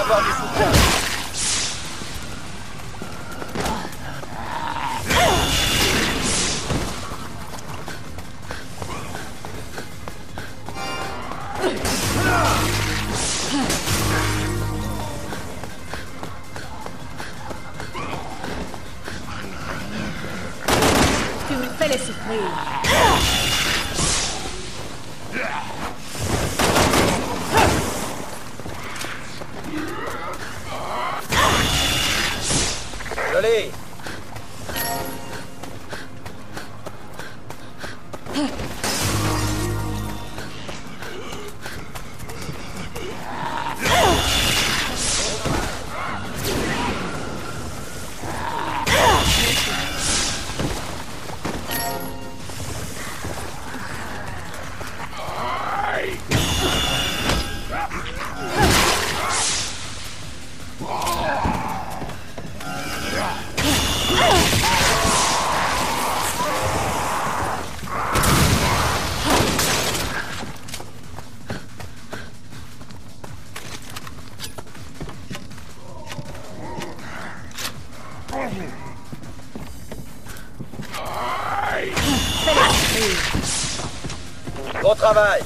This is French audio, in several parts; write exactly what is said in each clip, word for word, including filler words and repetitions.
d'avoir du soutien. Tu me fais les souffrir. Joli. Bon travail.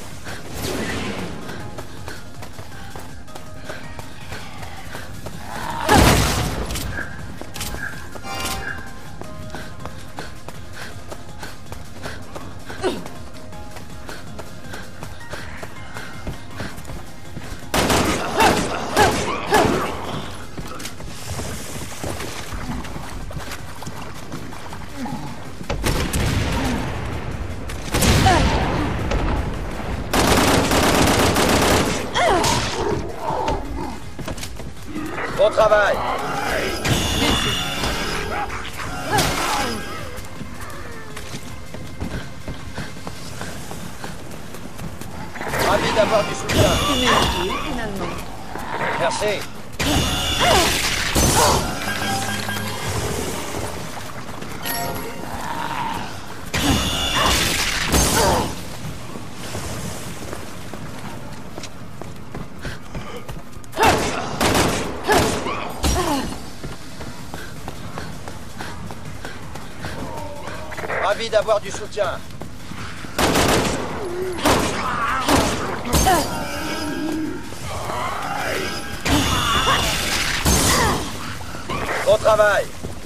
Bon travail. Ravi d'avoir du soutien. Tu m'es utile, finalement. Merci. Ravi d'avoir du soutien. Bon travail.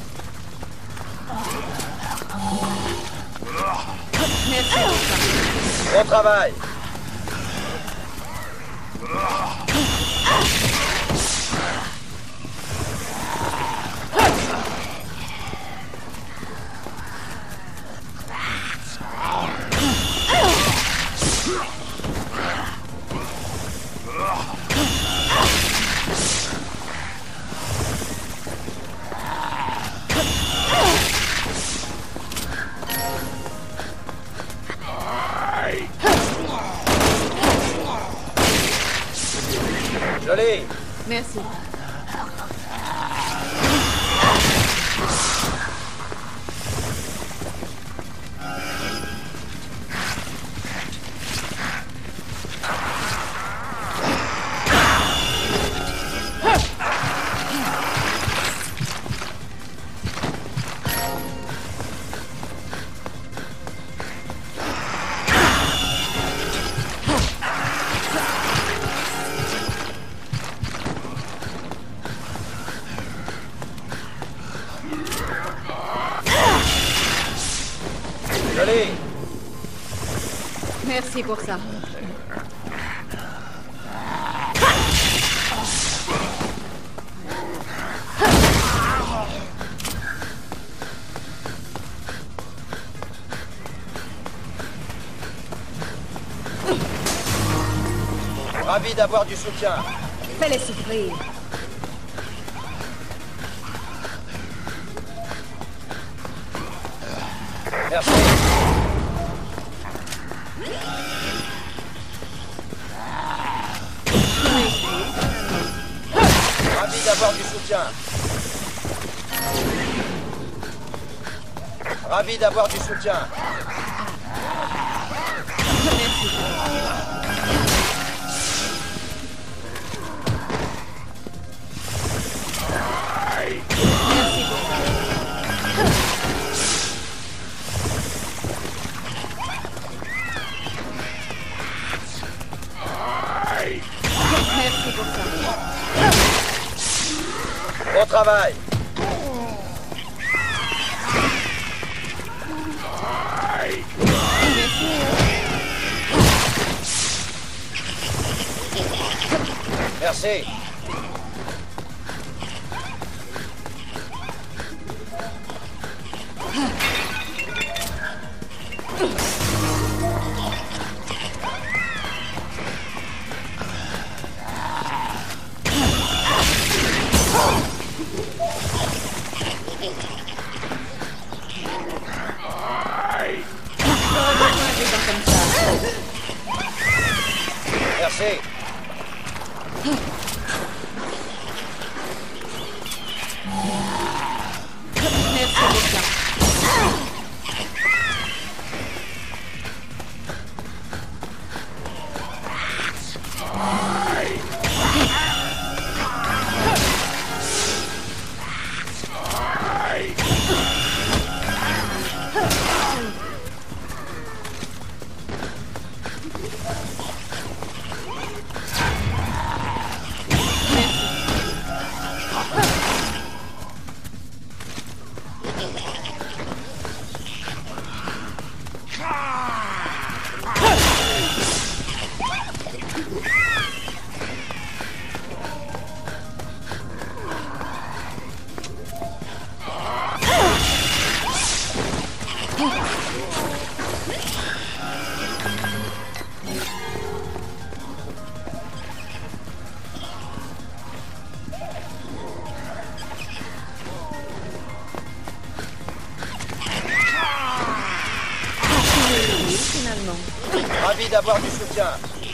Merci. Bon travail. Joli. Merci. Joli. Merci pour ça. Ravi d'avoir du soutien. Fais-les souffrir. Merci. Ravi d'avoir du soutien. Ravi d'avoir du soutien. Merci. travail. Merci. Merci. Merci beaucoup. Finalement. Ravi d'avoir du soutien.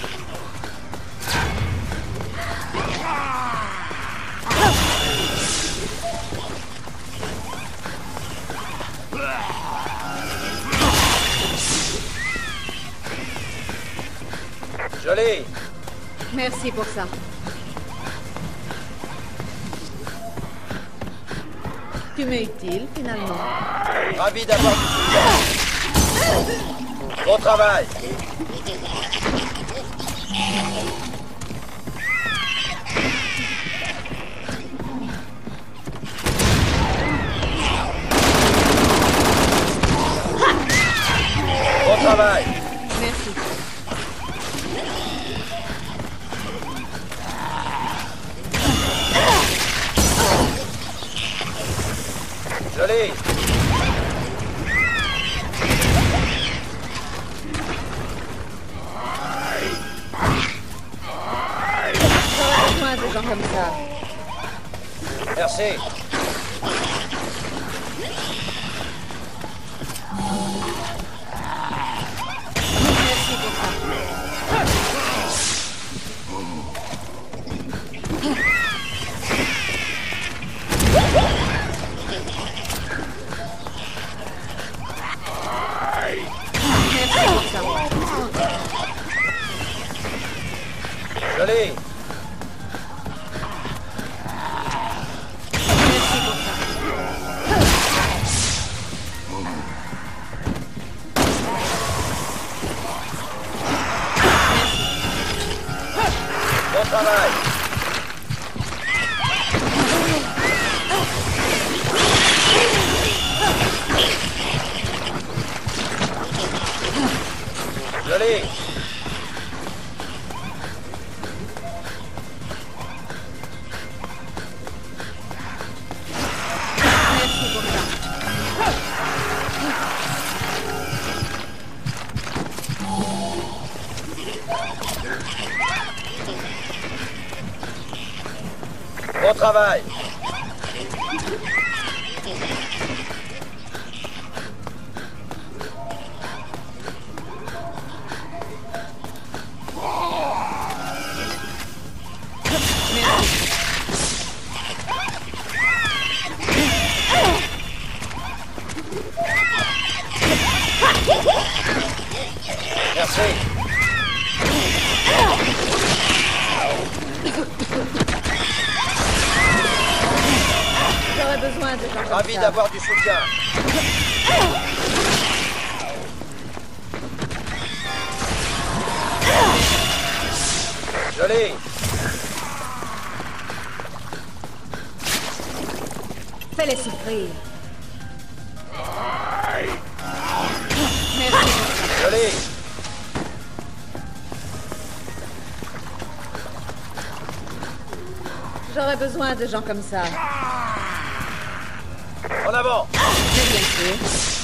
Joli. Merci pour ça. Tu m'es utile, finalement. Ravi d'avoir du soutien. Bon travail. Bon travail. Merci. Joli. Besoin de gens comme ça. Merci. Merci pour ça. Merci pour ça. Joli. Merci pour ça. Bon travail. Joli. Merci pour ça. Bon travail. Merci. J'aurais besoin de gens comme Ravi ça. d'avoir du soutien. Joli. fait souffrir. Merci pour ça. Joli. J'aurais besoin de gens comme ça. En avant. Mais bien sûr.